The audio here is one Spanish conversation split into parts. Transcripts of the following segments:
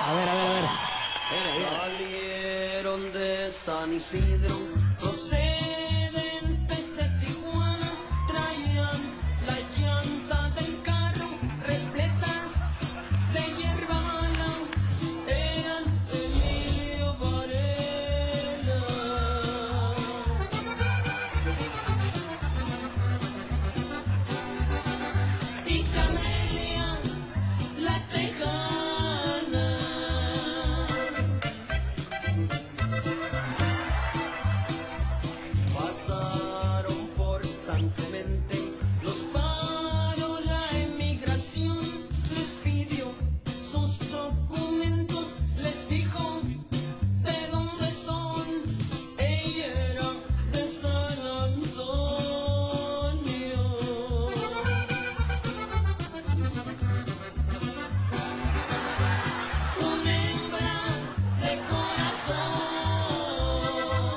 A ver, a ver, a ver. Salieron de San Isidro, procedentes de Tijuana, traían la llanta del carro repletas de hierba mala, eran Emilio Varela. Y Camelia, la tejana. Pasaron por San Clemente, los paró la emigración, les pidió sus documentos, les dijo de dónde son, ella era de San Antonio. Una hembra de corazón.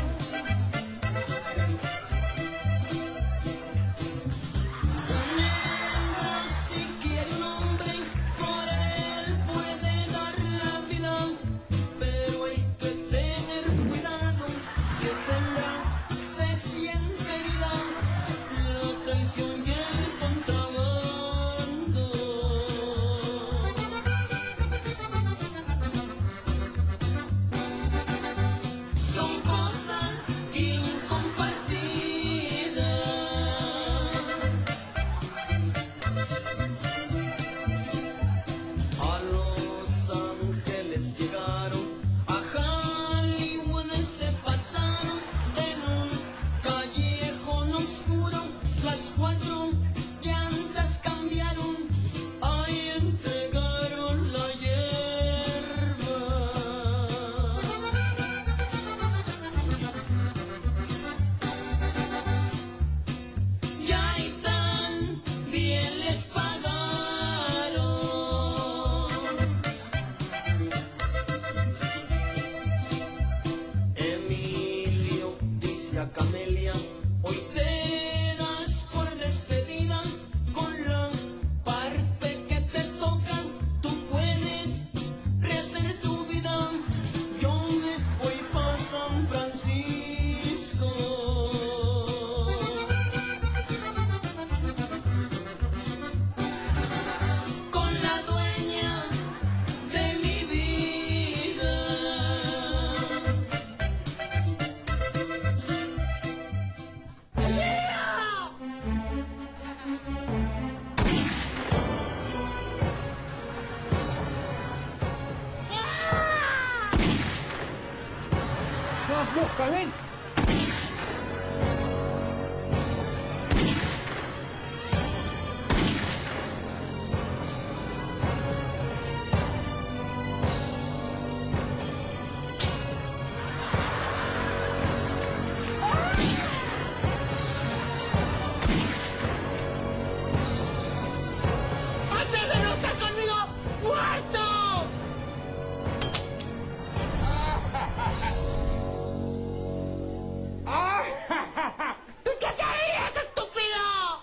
Si quiere un hombre, por él puede dar la vida, pero hay que tener cuidado, que sembra se siente herida, la traición y el contrabando. Son cosas incompartidas. A Los Ángeles llegaron, a Hollywood se pasaron, en un callejón oscuro, las 4 llantas cambiaron, ahí entregaron la hierba. Y ahí también les pagaron. Emilio dice a Camelia, hoy te das por despedida, con la parte que te toca, tú puedes rehacer tu vida, yo me voy pa' San Francisco. Con la dueña de mi vida. ¡Vamos, busca, ven! ¡Antes de no estar conmigo, muerto! ¿Qué querías, estúpido?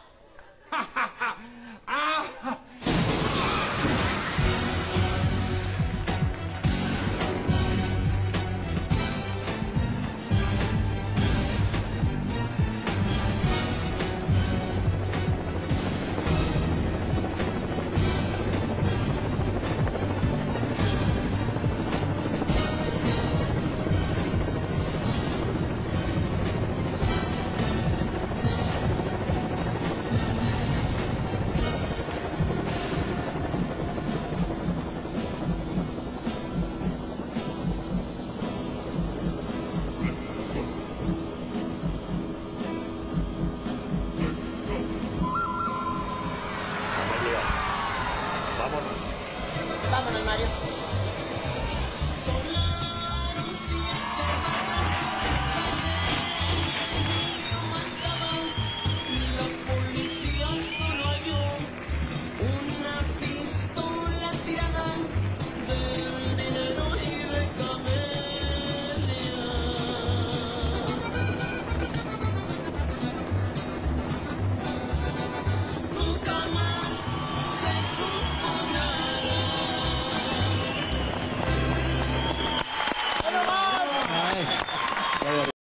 Vámonos, Mario. Sonaron 7 balazos, la policía solo halló una pistola tirada del dinero y de Camelia. Nunca más se supo nada. barbaridad.